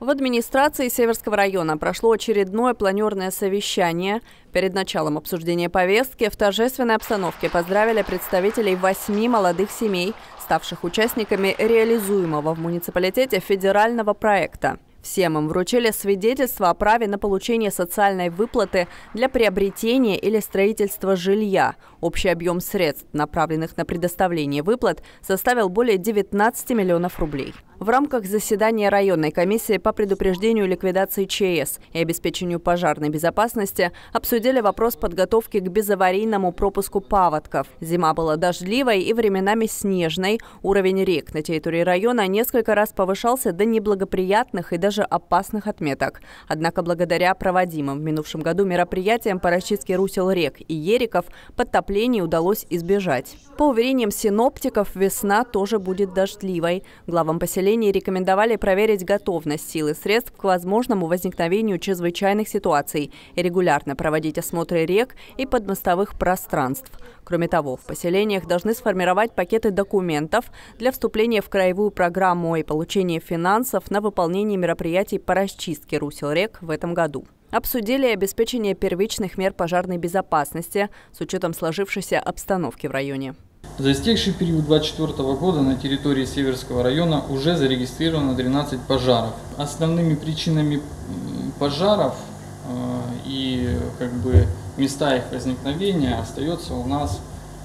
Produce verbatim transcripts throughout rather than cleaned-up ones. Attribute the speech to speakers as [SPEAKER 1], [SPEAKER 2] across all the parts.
[SPEAKER 1] В администрации Северского района прошло очередное планерное совещание. Перед началом обсуждения повестки в торжественной обстановке поздравили представителей восьми молодых семей, ставших участниками реализуемого в муниципалитете федерального проекта. Всем им вручили свидетельство о праве на получение социальной выплаты для приобретения или строительства жилья. Общий объем средств, направленных на предоставление выплат, составил более девятнадцати миллионов рублей. В рамках заседания районной комиссии по предупреждению и ликвидации ЧС и обеспечению пожарной безопасности обсудили вопрос подготовки к безаварийному пропуску паводков. Зима была дождливой и временами снежной. Уровень рек на территории района несколько раз повышался до неблагоприятных и даже опасных отметок. Однако благодаря проводимым в минувшем году мероприятиям по расчистке русел рек и ериков подтоплений удалось избежать. По уверениям синоптиков, весна тоже будет дождливой. Главам поселений рекомендовали проверить готовность сил и средств к возможному возникновению чрезвычайных ситуаций и регулярно проводить осмотры рек и подмостовых пространств. Кроме того, в поселениях должны сформировать пакеты документов для вступления в краевую программу и получения финансов на выполнение мероприятий по расчистке русел рек в этом году. Обсудили обеспечение первичных мер пожарной безопасности с учетом сложившейся обстановки в районе.
[SPEAKER 2] За истекший период две тысячи двадцать четвёртого года на территории Северского района уже зарегистрировано тринадцать пожаров. Основными причинами пожаров э, и как бы места их возникновения остается у нас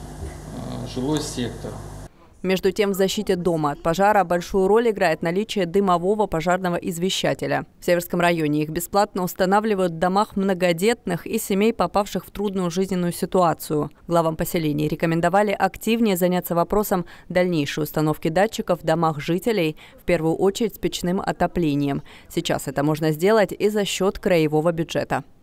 [SPEAKER 2] э, жилой сектор.
[SPEAKER 1] Между тем, в защите дома от пожара большую роль играет наличие дымового пожарного извещателя. В Северском районе их бесплатно устанавливают в домах многодетных и семей, попавших в трудную жизненную ситуацию. Главам поселений рекомендовали активнее заняться вопросом дальнейшей установки датчиков в домах жителей, в первую очередь с печным отоплением. Сейчас это можно сделать и за счет краевого бюджета.